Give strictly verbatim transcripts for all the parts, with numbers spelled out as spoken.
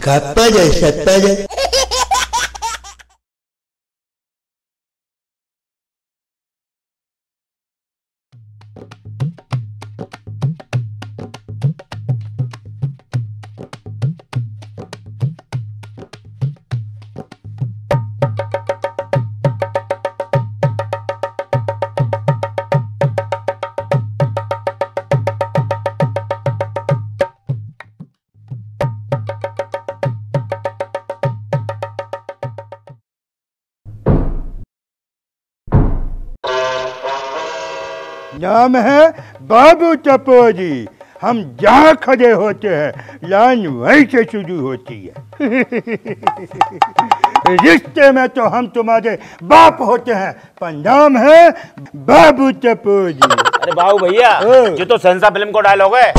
Kappa de sappa de. नाम है बाबू टपोरी। हम जहाँ खड़े होते हैं लाइन वहीं से शुरू होती है। रिश्ते में तो हम तुम्हारे बाप होते हैं, पर नाम है बाबू टपोरी। अरे बाबू भैया, ये तो शहंशाह फिल्म को डायलॉग है।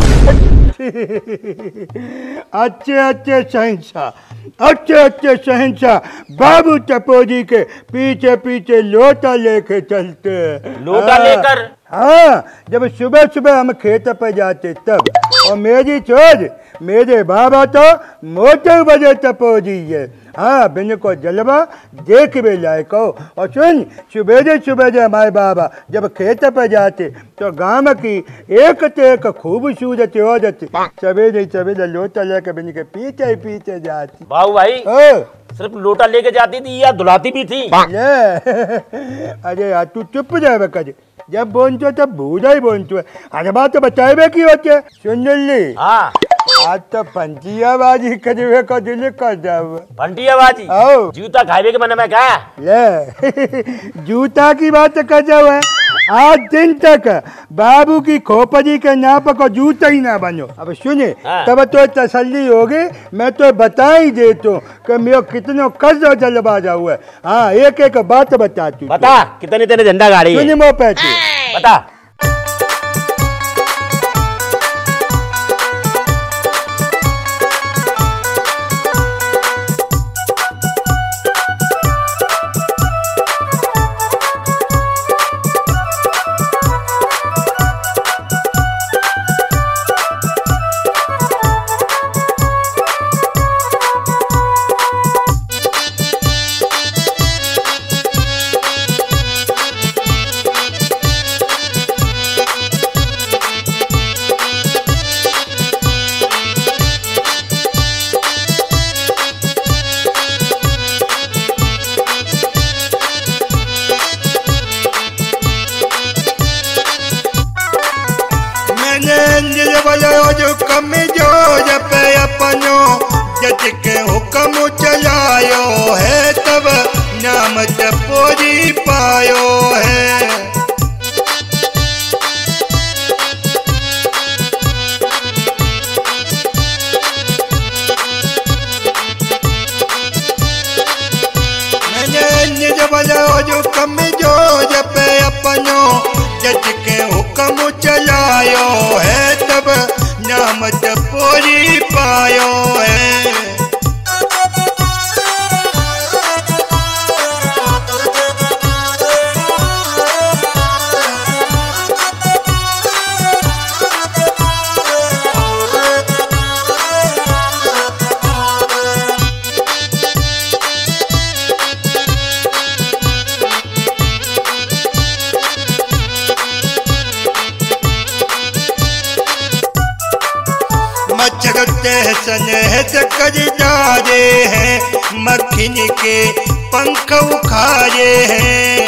अच्छे अच्छे शहंशाह अच्छे अच्छे शहंशाह बाबू टपोरी के पीछे पीछे लोटा लेके चलते हैं। लोटा लेकर? हाँ, जब सुबह सुबह हम खेत पर जाते तब। और मेरी चोर मेरे बाबा तो मोटर बजे टपोरी है। हाँ, बिन को जलवा देख भी लायक हो। और सुन, सुबह सुबह हमारे बाबा जब खेत पर जाते तो गांव की एक तो एक खूबसूरत औरत सवेरे सवेरे लोटा लेकर बिन के पीछे ही पीछे जाती। बाबू भाई, सिर्फ लोटा लेके जाती थी या दुलाती भी थी? अरे यार तू चुप जाए कर, जब बोलते तब भूला ही बोलते है। अरे बात तो बताए की होते। सुन ली, हाँ, आज तो पंटियाबाजी करवे का दिल कर जाओ। पंटियाबाजी? जूता खाए के मन में क्या ले? जूता की बात कर जाओ है। आज दिन तक बाबू की खोपड़ी के नाप को जूता ही ना बनो। अब सुने, हाँ। तब तो तसल्ली होगी। मैं तो बता ही देता हूँ कि मेरा कितना कर्ज जलबाजा हुआ है। हाँ, एक एक बात बताती। बता, कितने तेरे झंडा गाड़ी है? सुनी पैसे बता। जो कम जो जब अपनो जज के हुक्म चलायो है, तब नाम टपोरी पायो है। मैंने जब जो कम जो जब अपनो जज के हुक्म चलायो है, तब नाम टपोरी पायो है। सनहत कर डाले हैं, मक्खिन के पंख उखाड़े हैं।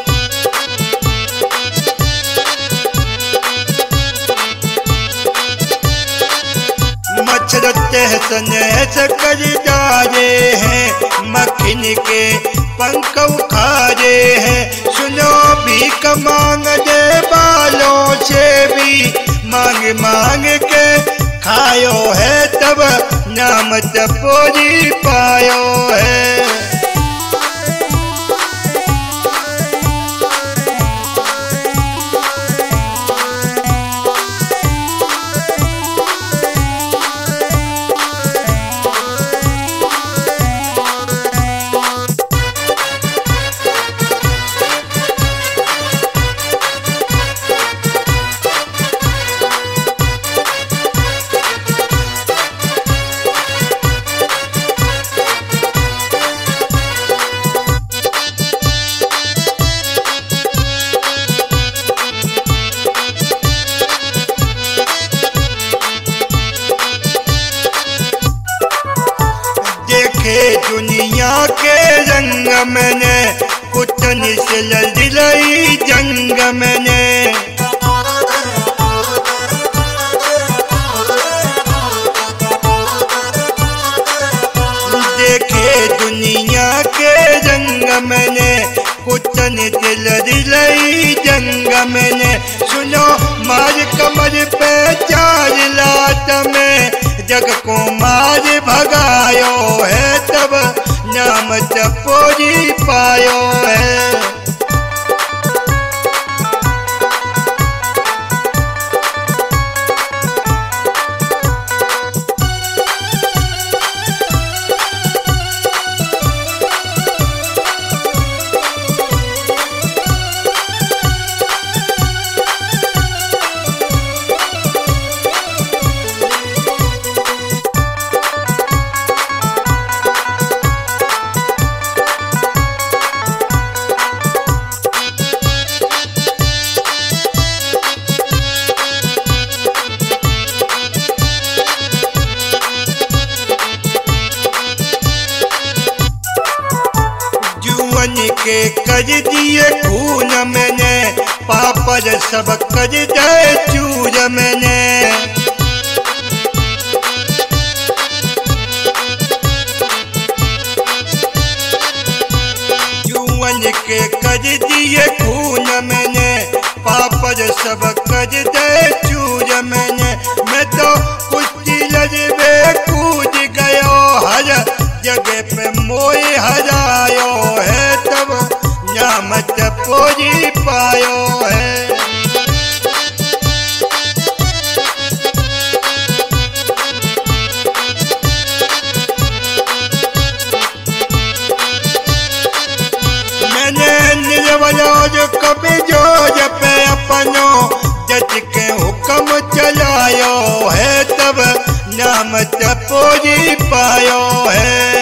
मच्छर सनहत कर डाले हैं, मक्खिन के पंख उखाड़े हैं। सुनो भीख मांग दे बालों से भी मांग मांग के खायो है, तब नाम टपोरी पायो है। मैंने कुतन से लड़ी जंग मैंने देखे दुनिया के रंग मैंने कुतन से लड़ी जंग मैंने सुनो मार कमर पे चार लात में जग को मार भगायो है तब नाम टपोरी पायो है। के कर दिए खून मैंने पापड़ सब कर दे चूर मैंने जुअन के कर दिए खून मैंने पापड़ सब कर दे चूर मैंने मैं तो कुश्ती लड़वे कूद गयो हर जगह पे मोई हरायो है तब नाम टपोरी पायो है। मैंने निर्वलो जो कभी जो पे अपनो जज के हुक्म चलायो है तब नाम टपोरी पायो है।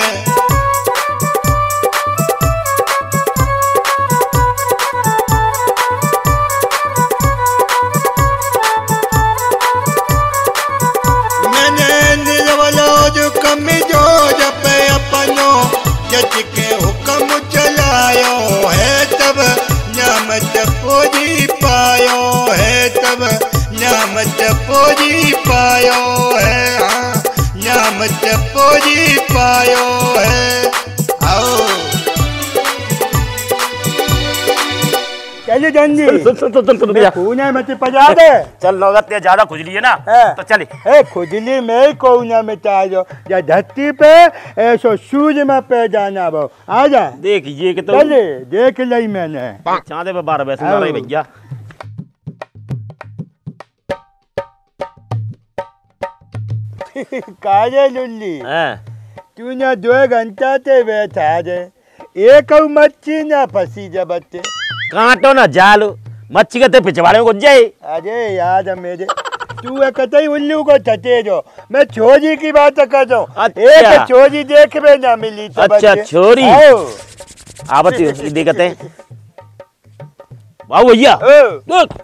मैंने निर्वलो जो कमी जो पे अपनो जज के हुक्म चलायो है तब नाम टपोरी पायो है तब नाम टपोरी पायो है हाँ नाम टपोरी पायो है। आओ चलिए जंजी सुन सुन सुन सुन भैया खूने में पजा दे चल नौगत ते ज्यादा खुजली है ना तो चले ए खुजली में कोने में चाहो या धरती पे ऐसो सूज में पे जाना वो आ जा देख ये कि तो चले देख लई मैंने चांदे पे बारह वैसे मारा भैया काजे लुल्ली हैं तूने दो घंटा ते बैठा दे एक मच्छी ना फंसी जबते कांटो ना जाल मच्छी के ते पिछवाड़े को जाए। अरे याद है मेरे तू कतई उल्लू को छटे जो मैं छोरी की बात कर रहा हूँ। एक छोरी देख में ना मिली तो अच्छा छोरी आवत देखते वाह भैया देख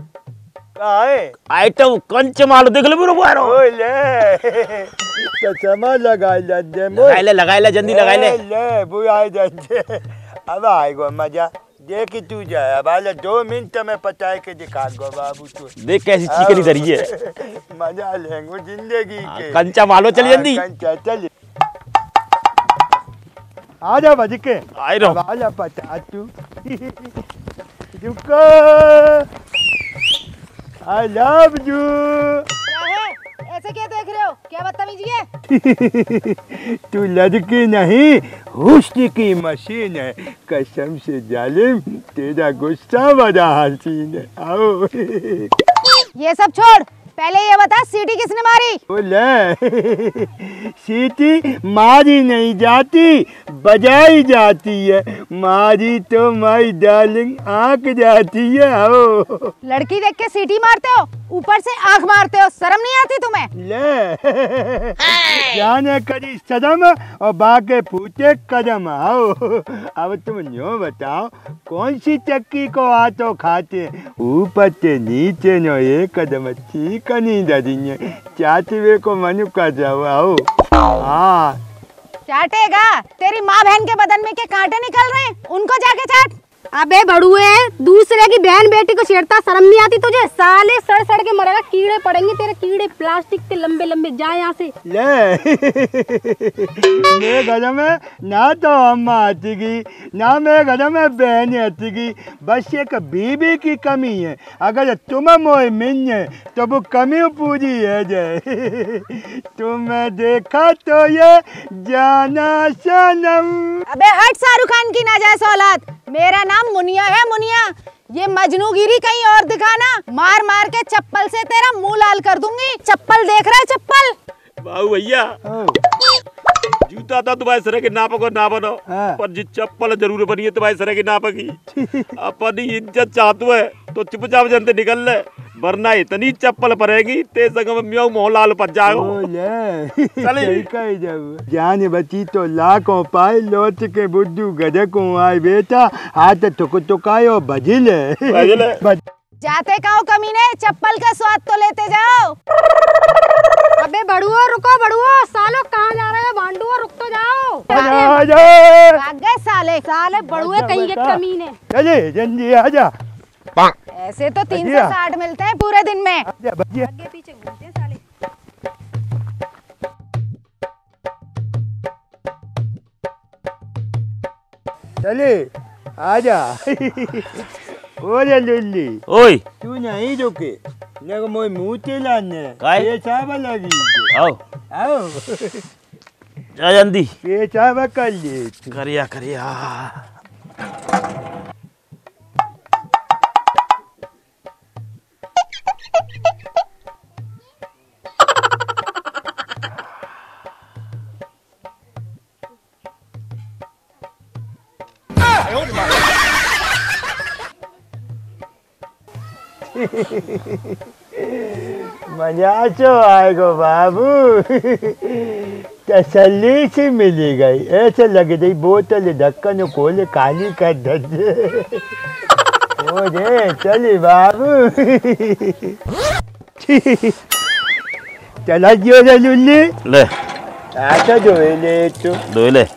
आइटम कंच मालो देख ले मेरे बारो ले चश्मा लगा ले लगाई ले लगाई ले जल्दी लगाई ले ले वो आए जंजे अब आएगा मजा देख तू जाए अब आले दो मिनट में पचाए के दिखा गो बाबू तू देख कैसी चिकनी धरी है मजा लेंगे जिंदगी के कंचा मालो चल जल्दी कंचा चल आ जा बज के आई रहो आजा पचा तू रुको आई लव यू क्या है ऐसे क्या देख रहे हो क्या बदतमीजी है तू लड़की नहीं हुस्न की मशीन है कसम से जालिम तेरा गुस्सा बड़ा हसीन है आओ ये सब छोड़ पहले ये बता सीटी किसने मारी बोले सीटी मारी नहीं जाती बजाई जाती है मारी तो माई डार्लिंग आंख जाती है आओ लड़की देख के सीटी मारते हो ऊपर से आंख मारते हो शर्म नहीं आती तुम्हें ले जाने करी सदम और बाके पूछे कदम आओ अब तुम यूँ बताओ कौन सी चक्की को हाथों खाते ऊपर से नीचे नो एक कदम ठीक नहीं दरिए चाचवे को मनु कर जाओ आओ हाँ चाटेगा? तेरी माँ बहन के बदन में के कांटे निकल रहे हैं, उनको जाके चाट। अबे बड़ुए, दूसरे की बहन बेटी को छेड़ता, शर्म नहीं आती तुझे? साले सड़ सड़ के मरेगा, कीड़े पड़ेंगे तेरे, कीड़े प्लास्टिक के लंबे लंबे। जा यहाँ से। ले मेरे घर में ना तो अम्मा आतीगी ना मेरे घर में बहन आतीगी, बस एक बीबी की कमी है। अगर तुम मोए मिल तो वो कमी पूरी है जाए। तुम्हें देखा तो ये जाना सनम। अबे हट शाहरुख खान की नाजायज औलाद। मेरा नाम मुनिया है, मुनिया। ये मजनूगिरी कहीं और दिखाना, मार मार के चप्पल से तेरा मुंह लाल कर दूंगी। चप्पल देख रहा है? चप्पल बाबू भैया, जूता था तुम्हारे सर के नाप को ना बनो, पर जी चप्पल जरूर बनी है तुम्हारे सर के नाप की। अपनी इज्जत चाहते है तो चुपचाप जनते निकल ले, वरना इतनी चप्पल पड़ेगी ते संग में म्याऊ मोहलाल पर जाओ। चले जब जान बची तो लाखों पाए, लौट के बुद्धू गधको आए बेटा, हाथ टुक टुकायो बजिले बज... जाते कहो कमीने, चप्पल का स्वाद तो लेते जाओ। अबे बड़ुआ रुको, बड़ुआ सालो कहाँ जा रहे हो? भांडुआ रुक तो जाओ। भाग गए साले, साले बड़ुए कहीं के कमीने। चले जल्दी आजा। ऐसे तो तीन सौ साठ मिलते हैं पूरे दिन में। आगे पीछे घूमते हैं साले। चले आजा। ओरे लुल्ली, ओए तू नहीं रुके, लग मोय मुंह चिल्लाने। काय? पेशाब लगी। आओ आओ जा जल्दी। पेशाब कर ले। करिया करिया। मजा तो आएगा बाबू। तसल्ली से मिली गई, ऐसे लग रही बोतल ढक्कन खोले खाली कर दे। चली बाबू। चला जियो रे लुल्ली। ले आटा दो ले तो दो ले।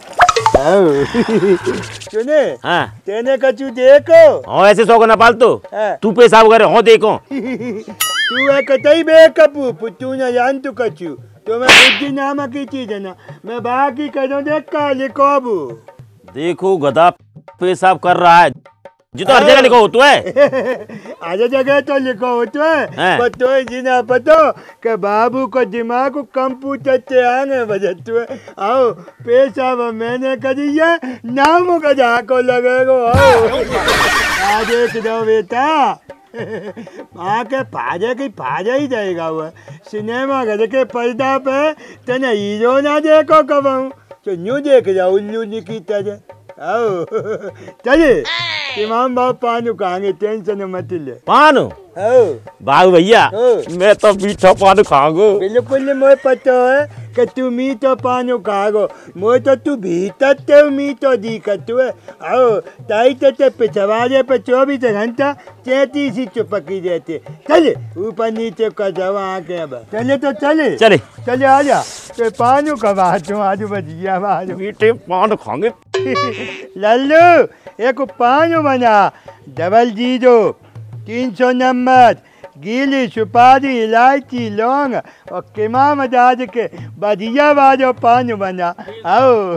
सुने, हाँ तेने कछु देखो। हाँ ऐसे सौ ना पाल तो हाँ। तू पेशाब करे हो देखो। तू है कतई बेकपू, तू न जान तू कछु, तो मैं बुद्धि नाम की चीज है ना, मैं बाकी करूँ देख का लिखोबू। देखो गधा पेशाब कर रहा है, जी तो हर जगह लिखो होतो है। आजा जगह तो लिखो होतो है, पर तो जिना पतो कि बाबू को दिमाग को कंप्यूटर से आने बजत है। आओ पेशाब मैंने करिए, नाम का जाको लगेगो। आओ आ देख दो बेटा, माँ के फाजे की फाजा ही जाएगा वो। सिनेमा घर के पर्दा पे तेने हीरो ना देखो कब, तो न्यू देख जाओ उल्लू की तरह। आओ चले इमाम बाप पानू खाएंगे, टेंशन मत ले। पानू बाबू भैया, मैं तो मीठा पानू खाऊंगा। बिल्कुल मुझे पता है कि तू मीठा पानू खाओ, मुझे तो तू भीतर ते मीठो दिखत है। आओ ताई ते पिछवाड़े पे चौबीस घंटा तैतीस ही चुपकी रहते। चले ऊपर नीचे का जवा आके अब चले तो चले चले चले आजा। तो पानू कमा तू आज बजिया आज मीठे पान खाएंगे। लल्लू एक पानू बना, डबल जीरो, तीन सौ नंबर, गीली सुपारी, इलायची, लौंग और किमाम डाल के बढ़िया बाजो पान बना। आओ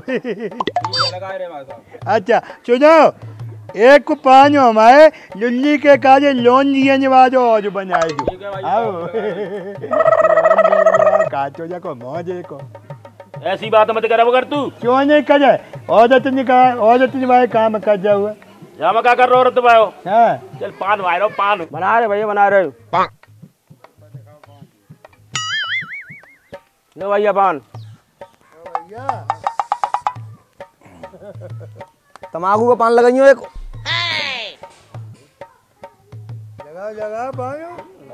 अच्छा सुनो, एक पान हमारे लुल्ली के काजे लोन दिए बाजो और बनाए दो। आओ काटो जाको मौजे को। ऐसी बात मत करा कर तू। क्यों नहीं करे, औरत निकाय औरत निभाए काम कर जाओ। यहाँ मैं क्या कर रहा हो भाई? हाँ चल पान भाई रहो, पान बना रहे भैया, बना रहे पान। लो भैया पान। तम्बाकू का पान लगाइयो एक। लगा लगा पानो।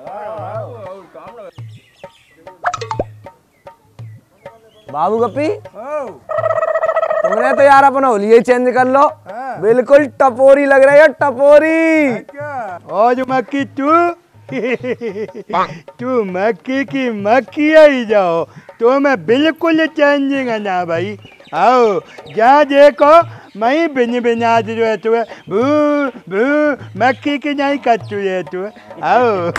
बाबू गप्पी, तुमने तो यार अपना होलिया चेंज कर लो। बिल्कुल टपोरी लग रही है, टपोरी। और मक्की तू तू मक्की की मक्की आई जाओ तो मैं बिल्कुल चेंजिंग ना भाई। आओ जहाँ देखो मई बिन बिनाज जो है तू भू भू मक्खी की नहीं कच्चू है तू आओ।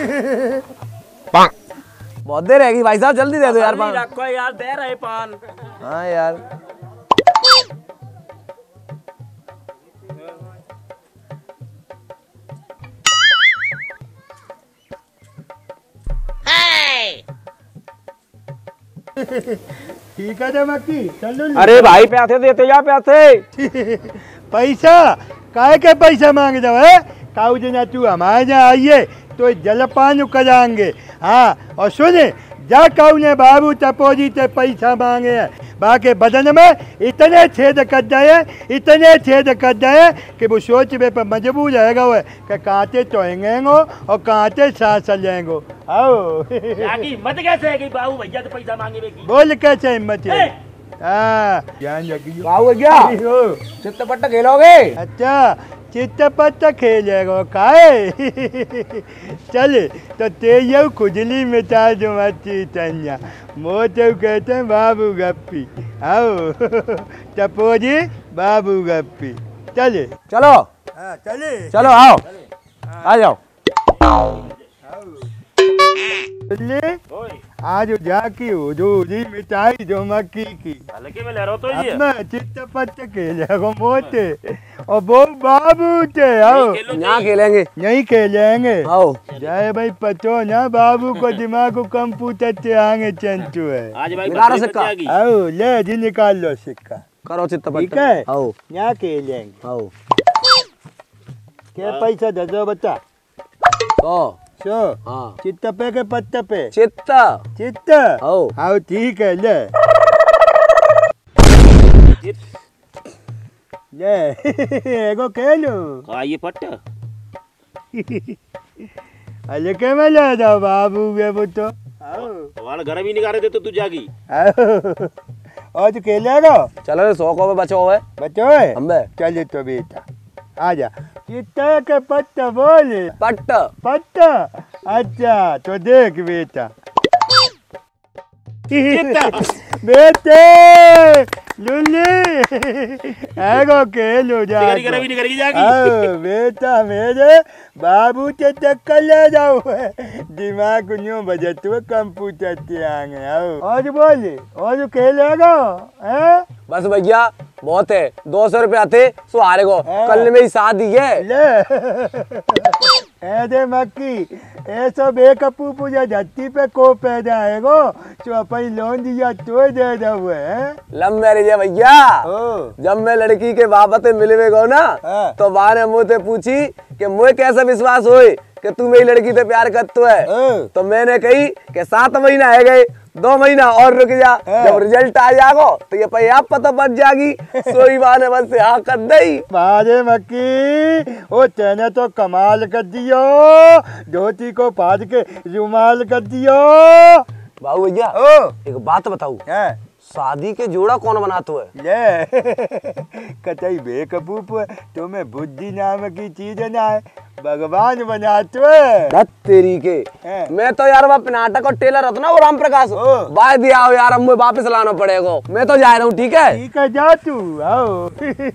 बहुत देर रहेगी भाई साहब, जल्दी दे दो यार पान। रखो यार, दे रहे पान। हाँ यार ठीक है मक्खी चलो। अरे भाई पैसे देते जा पैसे। पैसा काय के पैसा मांग दो है काऊ जना तू हमारे यहाँ आइए तो जलपान कराएंगे। हाँ और सुने जा काऊ ने बाबू टपोरी से पैसा मांगे हैं, बाकी बदन में इतने छेद कर दिए इतने छेद कर दिए कि वो सोचने पर मजबूर रहेगा वो कि कांटे चोएंगे और कांटे सांस लेंगे। आओ हिम्मत कैसे है कि बाबू भैया तो पैसा मांगे बेकी? बोल कैसे हिम्मत है? हाँ ध्यान रखिए। बाबू क्या चित्तपट्टा खेलोगे? अच्छा चित्तपट्टा खेलेगा काहे? चल तो तेज खुजली मिटा जो मच्छी तन्या मोचू कहते हैं बाबू गप्पी। आओ टपोरी बाबू गप्पी चले। चलो हाँ चले चलो आओ आ जाओ। आज जाकी हो जो मिठाई जो मक्की की हल्के में ले रहा तो ये अब मैं चित्तपट्टा खेलेगा मोटे और वो बाबू थे। आओ यहाँ खेलेंगे यही खेलेंगे। आओ जय भाई पतो ना बाबू को दिमाग को कंप्यूटर से आगे चंचू है। आज भाई निकालो सिक्का। आओ ले जी निकाल लो सिक्का। करो ठीक चित्तपट्टा। है आओ यहाँ खेलेंगे। आओ क्या पैसा दे दो बच्चा? तो सो हाँ चित्त पे के पत्ते पे चित्ता चित्त। आओ आओ ठीक है ले ले एगो खेलो। हाँ ये पट्टा हल्के में ले जाओ बाबू के पुतो। आओ तुम्हारा घर भी निकाले दे तो तू जागी। आओ और तू खेलेगा? चलो सौ को बचो है बच्चो है अम्बे। चले तो बेटा आजा। चित्ता के पत्ता बोले पट्टा पत्ता। अच्छा तो देख बेटा बेटे लुल्ली एगो खेलो जा भी नहीं करेगी जागी। आओ बेटा मेरे बाबू के चक्कर ले जाओ दिमाग न्यू बजट हुए कंप्यूटर से आगे। आओ और बोले और खेलेगा है? बस भैया बहुत है, दो सौ रुपया थे सो हारे को कल मेरी शादी है। ले ऐसे मक्की ऐसा बेकपू पूजा धरती पे को पैदा आएगो जो अपन लोन दिया तो दे दो है। लव मैरिज है भैया। ओ जब मैं लड़की के बाबा से मिलवे गो ना हाँ। तो बा ने मुझे पूछी कि मुझे कैसा विश्वास होए कि तू मेरी लड़की से प्यार करतो है। ओ। तो मैंने कही कि सात महीना है गए, दो महीना और रुक जा, हाँ। जब रिजल्ट आ जागो तो ये पे आप पता पड़ जागी। सोई बा ने बस हाँ कर दई। बारे मक्की ओ तेने तो कमाल कर दियो, धोती को फाड़ के रुमाल कर दियो। बाबू भैया ओ एक बात बताऊ, है शादी के जोड़ा कौन बनातो है? ले कतई बेकबूप तुम्हें बुद्धि नाम की चीज ना है, भगवान बनाते है। धत तेरी के हैं। मैं तो यार वहाँ नाटक और टेलर होता ना वो राम प्रकाश ओ। बाय दिया हो यार, अब मुझे वापस लाना पड़ेगा। मैं तो जा रहा हूँ ठीक है। ठीक है जा तू आओ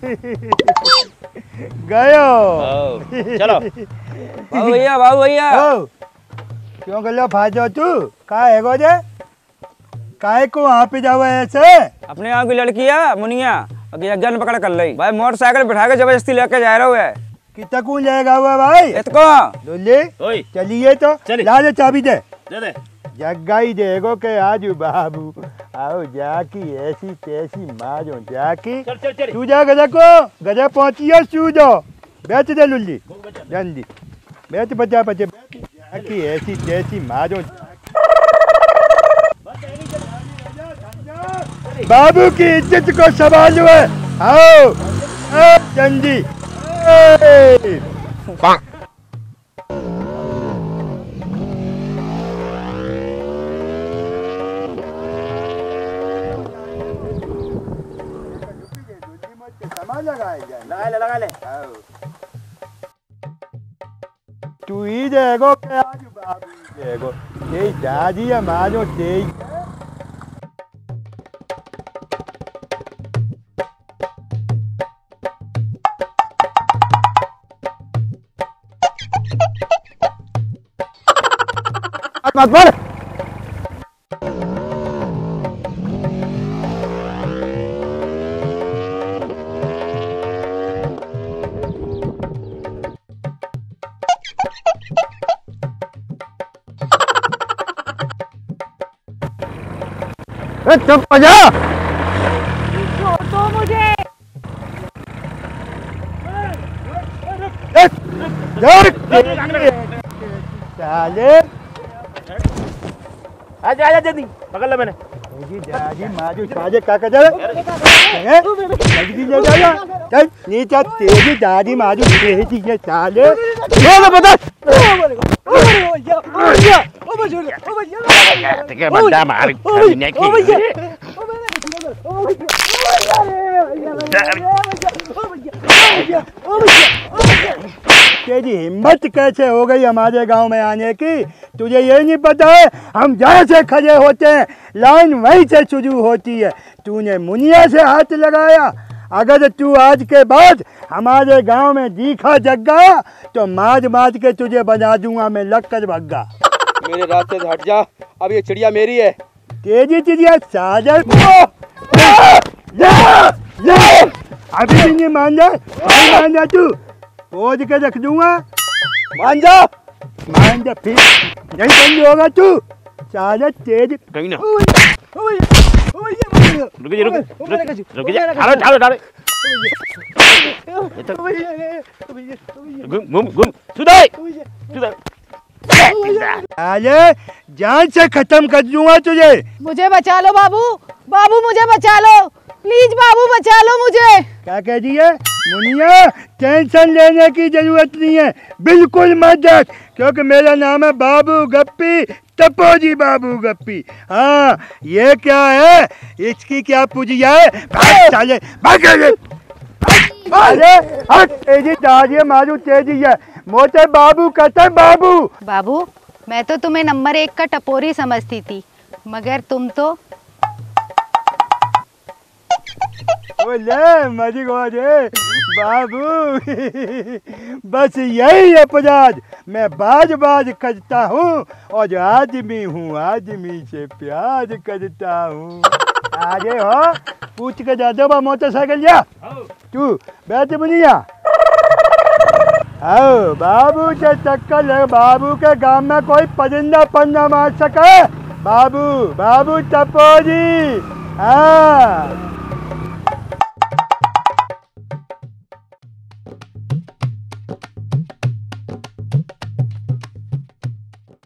गयो चलो बाबू भैया बाबू भैया ओ क्यों गलो फाजो तू का है गो जे काहे को वहाँ पे जाओ ऐसे? अपने यहाँ की लड़की है मुनिया जन पकड़ कर ली भाई, मोटरसाइकिल बिठा के जबरदस्ती लेके जा रहा है। कितना कौन जाएगा हुआ भाई? इतको दुल्ले ओए चलिए तो चले। ला दे चाबी दे दे दे। जग्गा ही देगो के आज बाबू आओ जाकी ऐसी तैसी मारो जाकी। चल चल चल तू जा गजा को गजा पहुंचिए सू जाओ बैठ दे लुल्ली जल्दी बैठ बचा बचे जाकी ऐसी तैसी मारो। बाबू की इज्जत को संभालो है। आओ आओ जल्दी लगा ले लगा ले। तू ही देखो क्या आज बाबू देखो ये दादी हमारो तेज मत बोल। चुप हो जा। छोड़ दो मुझे। साले आजा आजा जल्दी पकड़ लो मैंने। दादी माजू साजे का कर हैं जल्दी जा जा चल नीचे तेरी दादी माजू तेजी है साले बोल बता के बंदा मार ने की तेरी हिम्मत कैसे हो गई हमारे गांव में आने की? तुझे ये नहीं पता है हम जहाँ से खड़े होते हैं लाइन वहीं से शुरू होती है। तूने मुनिया से हाथ लगाया। अगर तू आज के बाद हमारे गांव में दिखा जग्गा तो माज माज के तुझे बजा दूंगा मैं लक्कर भग्गा। मेरे रास्ते से हट जा, अब ये चिड़िया मेरी है। तेजी चिड़िया साजर अभी भी नहीं मान जा, नहीं मान जा तू पोज के रख दूंगा। मान जा, मान जा फिर नहीं बंद होगा तू साला तेज कहीं ना रुक जा रुक रुक जा डालो डालो डालो घूम घूम घूम सुधार सुधार साले जान से खत्म कर दूंगा तुझे। मुझे बचा लो बाबू, बाबू मुझे बचा लो, प्लीज बाबू बचा लो मुझे। क्या कह दिए मुनिया? टेंशन लेने की जरूरत नहीं है, बिल्कुल मत जा, क्योंकि मेरा नाम है बाबू गप्पी, टपोजी बाबू गप्पी। हाँ ये क्या है, इसकी क्या पूजिया है? भाग साले भाग अरे हट तेजी दादी मारू तेजी है मोटे बाबू कहते हैं बाबू। बाबू मैं तो तुम्हें नंबर एक का टपोरी समझती थी, मगर तुम तो ले मजी रे बाबू बस यही अपराध मैं बाज बाज करता हूँ और आदमी हूँ आदमी से प्यार करता हूँ। आगे हो पूछ के जा दो मोटरसाइकिल जा तू बैठ बुनिया। आओ बाबू से टक्कर है, बाबू के गांव में कोई परिंदा पन्ना मार सके। बाबू बाबू टपोरी हाँ